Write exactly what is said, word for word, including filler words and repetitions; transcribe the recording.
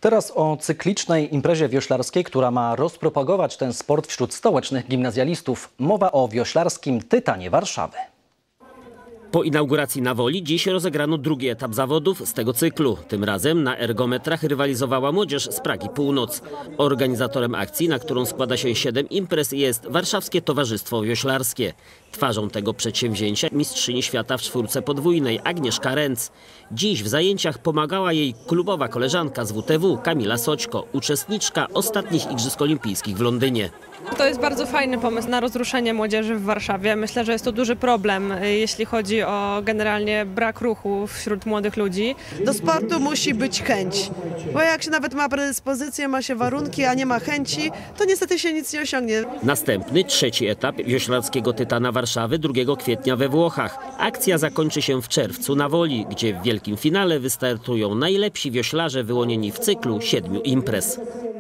Teraz o cyklicznej imprezie wioślarskiej, która ma rozpropagować ten sport wśród stołecznych gimnazjalistów. Mowa o wioślarskim Tytanie Warszawy. Po inauguracji na Woli dziś rozegrano drugi etap zawodów z tego cyklu. Tym razem na ergometrach rywalizowała młodzież z Pragi Północ. Organizatorem akcji, na którą składa się siedem imprez, jest Warszawskie Towarzystwo Wioślarskie. Twarzą tego przedsięwzięcia mistrzyni świata w czwórce podwójnej Agnieszka Ręc. Dziś w zajęciach pomagała jej klubowa koleżanka z W T W Kamila Soćko, uczestniczka ostatnich Igrzysk Olimpijskich w Londynie. To jest bardzo fajny pomysł na rozruszenie młodzieży w Warszawie. Myślę, że jest to duży problem, jeśli chodzi o generalnie brak ruchu wśród młodych ludzi. Do sportu musi być chęć, bo jak się nawet ma predyspozycję, ma się warunki, a nie ma chęci, to niestety się nic nie osiągnie. Następny, trzeci etap wioślarskiego Tytana Warszawy drugiego kwietnia we Włochach. Akcja zakończy się w czerwcu na Woli, gdzie w wielkim finale wystartują najlepsi wioślarze wyłonieni w cyklu siedmiu imprez.